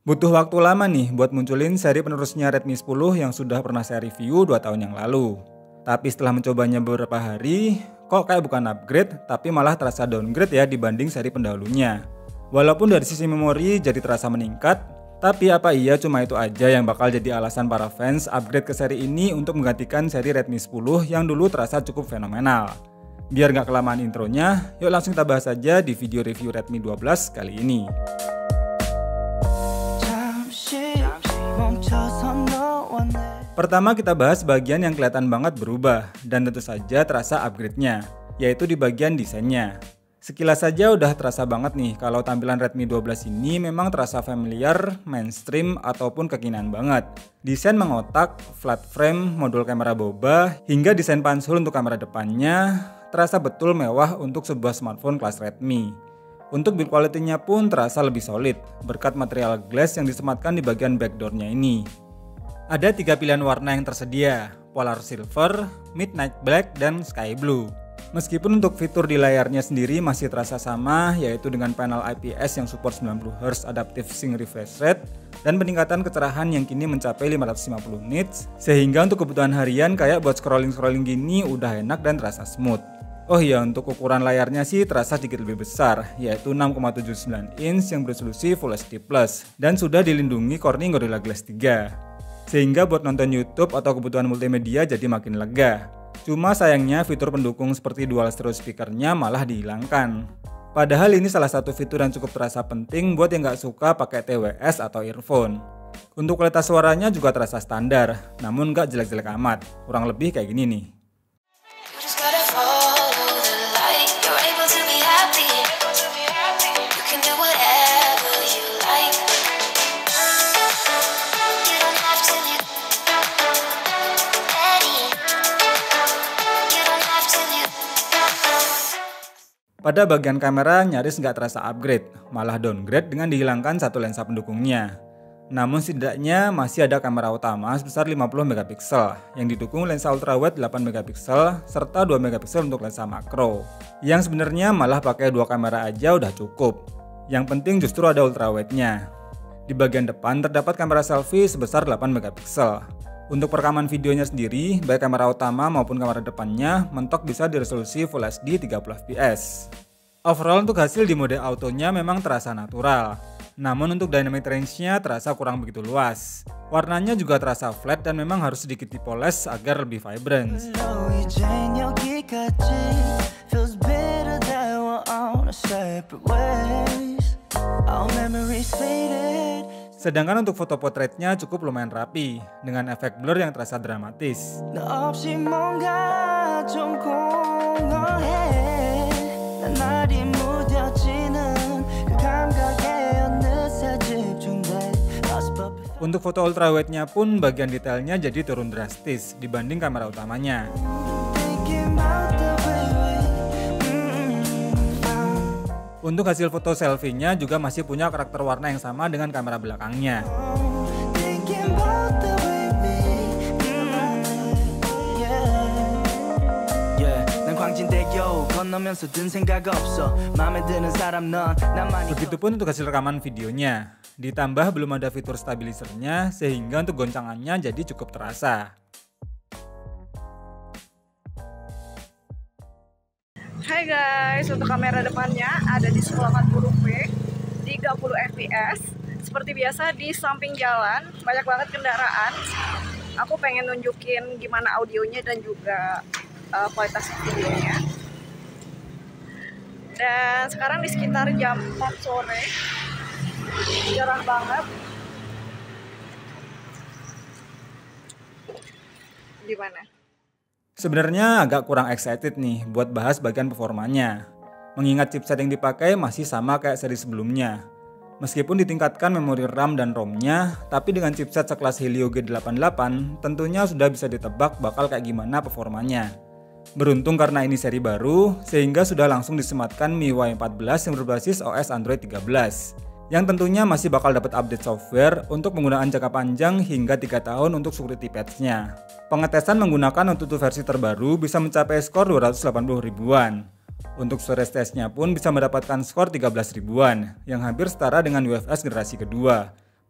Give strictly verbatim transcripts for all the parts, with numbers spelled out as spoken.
Butuh waktu lama nih buat munculin seri penerusnya Redmi sepuluh yang sudah pernah saya review dua tahun yang lalu. Tapi setelah mencobanya beberapa hari, kok kayak bukan upgrade tapi malah terasa downgrade ya dibanding seri pendahulunya. Walaupun dari sisi memori jadi terasa meningkat, tapi apa iya cuma itu aja yang bakal jadi alasan para fans upgrade ke seri ini untuk menggantikan seri Redmi sepuluh yang dulu terasa cukup fenomenal. Biar nggak kelamaan intronya, yuk langsung kita bahas aja di video review Redmi dua belas kali ini. Pertama kita bahas bagian yang kelihatan banget berubah dan tentu saja terasa upgrade-nya, yaitu di bagian desainnya. Sekilas saja udah terasa banget nih kalau tampilan Redmi dua belas ini memang terasa familiar, mainstream, ataupun kekinian banget. Desain mengotak, flat frame, modul kamera boba, hingga desain pansul untuk kamera depannya terasa betul mewah untuk sebuah smartphone kelas Redmi. Untuk build quality-nya pun terasa lebih solid, berkat material glass yang disematkan di bagian backdoor-nya ini. Ada tiga pilihan warna yang tersedia, Polar Silver, Midnight Black, dan Sky Blue. Meskipun untuk fitur di layarnya sendiri masih terasa sama, yaitu dengan panel I P S yang support sembilan puluh hertz Adaptive Sync Refresh Rate, dan peningkatan kecerahan yang kini mencapai lima ratus lima puluh nits, sehingga untuk kebutuhan harian kayak buat scrolling-scrolling gini udah enak dan terasa smooth. Oh iya, untuk ukuran layarnya sih terasa sedikit lebih besar, yaitu enam koma tujuh sembilan inch yang beresolusi Full H D plus, dan sudah dilindungi Corning Gorilla Glass tiga. Sehingga buat nonton YouTube atau kebutuhan multimedia jadi makin lega. Cuma sayangnya fitur pendukung seperti dual stereo speakernya malah dihilangkan. Padahal ini salah satu fitur yang cukup terasa penting buat yang nggak suka pakai T W S atau earphone. Untuk kualitas suaranya juga terasa standar, namun nggak jelek-jelek amat, kurang lebih kayak gini nih. Pada bagian kamera nyaris nggak terasa upgrade, malah downgrade dengan dihilangkan satu lensa pendukungnya. Namun setidaknya masih ada kamera utama sebesar lima puluh megapiksel yang didukung lensa ultrawide delapan megapiksel serta dua megapiksel untuk lensa makro. Yang sebenarnya malah pakai dua kamera aja udah cukup. Yang penting justru ada ultrawide-nya. Di bagian depan terdapat kamera selfie sebesar delapan megapiksel. Untuk perekaman videonya sendiri, baik kamera utama maupun kamera depannya mentok bisa diresolusi Full H D tiga puluh F P S. Overall untuk hasil di mode autonya memang terasa natural. Namun untuk dynamic range-nya terasa kurang begitu luas. Warnanya juga terasa flat dan memang harus sedikit dipoles agar lebih vibrant. Sedangkan untuk foto potretnya cukup lumayan rapi, dengan efek blur yang terasa dramatis. Untuk foto ultrawide-nya pun bagian detailnya jadi turun drastis dibanding kamera utamanya. Untuk hasil foto selfie-nya juga masih punya karakter warna yang sama dengan kamera belakangnya. Begitupun untuk hasil rekaman videonya. Ditambah belum ada fitur stabilisernya sehingga untuk goncangannya jadi cukup terasa. Hai guys, untuk kamera depannya ada di sepuluh empat puluh p, tiga puluh F P S. Seperti biasa di samping jalan, banyak banget kendaraan. Aku pengen nunjukin gimana audionya dan juga uh, kualitas videonya. Dan sekarang di sekitar jam empat sore, cerah banget. Gimana? Sebenarnya agak kurang excited nih buat bahas bagian performanya. Mengingat chipset yang dipakai masih sama kayak seri sebelumnya. Meskipun ditingkatkan memori RAM dan ROM-nya, tapi dengan chipset sekelas Helio G delapan puluh delapan tentunya sudah bisa ditebak bakal kayak gimana performanya. Beruntung karena ini seri baru, sehingga sudah langsung disematkan M I U I empat belas yang berbasis O S Android tiga belas. Yang tentunya masih bakal dapat update software untuk penggunaan jangka panjang hingga tiga tahun untuk security patch-nya. Pengetesan menggunakan Antutu versi terbaru bisa mencapai skor dua ratus delapan puluh ribuan. Untuk storage test-nya pun bisa mendapatkan skor tiga belas ribuan, yang hampir setara dengan U F S generasi kedua.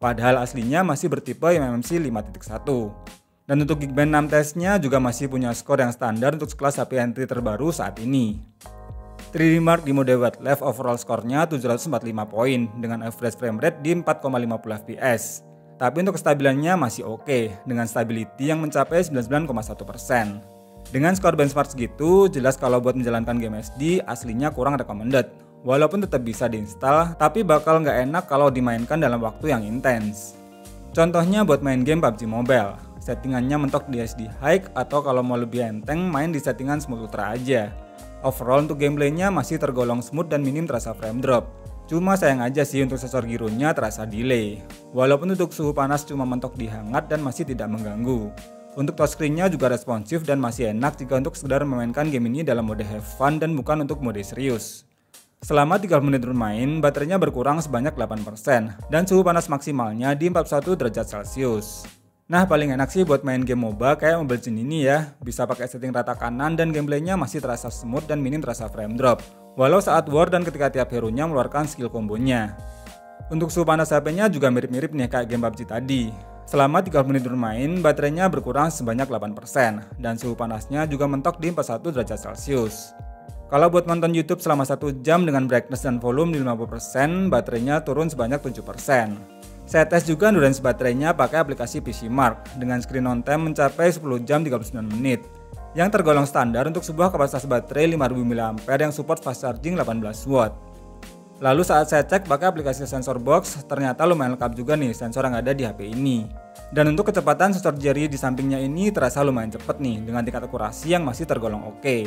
padahal aslinya masih bertipe M M C lima titik satu. Dan untuk Geekbench enam testnya juga masih punya skor yang standar untuk sekelas H P entry terbaru saat ini. tiga D Mark di mode wildlife overall skornya tujuh ratus empat puluh lima poin dengan average frame rate di empat koma lima puluh F P S. Tapi untuk kestabilannya masih oke dengan stability yang mencapai sembilan puluh sembilan koma satu persen. Dengan skor benchmark segitu, jelas kalau buat menjalankan game S D aslinya kurang recommended. Walaupun tetap bisa diinstal, tapi bakal nggak enak kalau dimainkan dalam waktu yang intens. Contohnya buat main game P U B G Mobile, settingannya mentok di S D High atau kalau mau lebih enteng main di settingan Smooth Ultra aja. Overall untuk gameplaynya masih tergolong smooth dan minim terasa frame drop. Cuma sayang aja sih untuk sensor gironya terasa delay. Walaupun untuk suhu panas cuma mentok di hangat dan masih tidak mengganggu. Untuk touchscreen-nya juga responsif dan masih enak jika untuk sekedar memainkan game ini dalam mode have fun dan bukan untuk mode serius. Selama tiga puluh menit bermain, baterainya berkurang sebanyak delapan persen dan suhu panas maksimalnya di empat puluh satu derajat Celcius. Nah paling enak sih buat main game MOBA kayak Mobile Legends ini ya, bisa pakai setting rata kanan dan gameplaynya masih terasa smooth dan minim terasa frame drop. Walau saat war dan ketika tiap hero-nya mengeluarkan skill kombonya. Untuk suhu panas H P-nya juga mirip-mirip nih kayak game P U B G tadi. Selama tiga puluh menit bermain, baterainya berkurang sebanyak delapan persen dan suhu panasnya juga mentok di empat puluh satu derajat Celcius. Kalau buat nonton YouTube selama satu jam dengan brightness dan volume di lima puluh persen, baterainya turun sebanyak tujuh persen. Saya tes juga endurance baterainya pakai aplikasi P C Mark dengan screen on time mencapai sepuluh jam tiga puluh sembilan menit. Yang tergolong standar untuk sebuah kapasitas baterai lima ribu miliampere hora yang support fast charging delapan belas watt. Lalu saat saya cek pakai aplikasi sensor box, ternyata lumayan lengkap juga nih sensor yang ada di H P ini. Dan untuk kecepatan sensor jari di sampingnya ini terasa lumayan cepet nih dengan tingkat akurasi yang masih tergolong oke.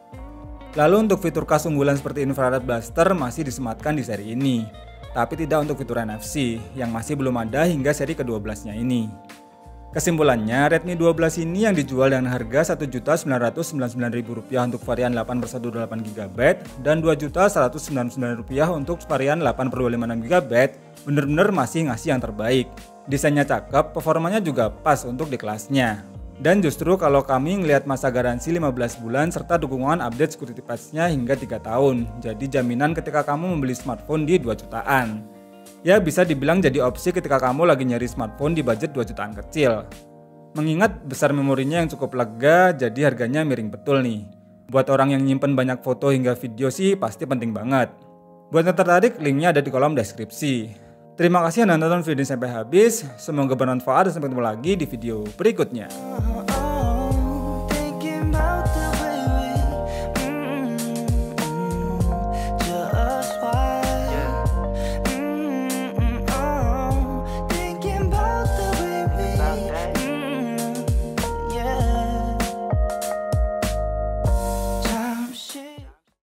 Lalu untuk fitur khas unggulan seperti infrared blaster masih disematkan di seri ini. Tapi tidak untuk fitur N F C yang masih belum ada hingga seri ke dua belas-nya ini. Kesimpulannya, Redmi dua belas ini yang dijual dengan harga satu juta sembilan ratus sembilan puluh sembilan ribu rupiah untuk varian delapan per satu dua delapan giga byte dan dua juta seratus sembilan puluh sembilan rupiah untuk varian delapan per dua lima enam giga byte, bener-bener masih ngasih yang terbaik. Desainnya cakep, performanya juga pas untuk di kelasnya. Dan justru kalau kami ngelihat masa garansi lima belas bulan serta dukungan update security patch-nya hingga tiga tahun. Jadi jaminan ketika kamu membeli smartphone di dua jutaan. Ya bisa dibilang jadi opsi ketika kamu lagi nyari smartphone di budget dua jutaan kecil. Mengingat besar memorinya yang cukup lega, jadi harganya miring betul nih. Buat orang yang nyimpen banyak foto hingga video sih pasti penting banget. Buat yang tertarik, linknya ada di kolom deskripsi. Terima kasih yang nonton video ini sampai habis, semoga bermanfaat dan sampai ketemu lagi di video berikutnya.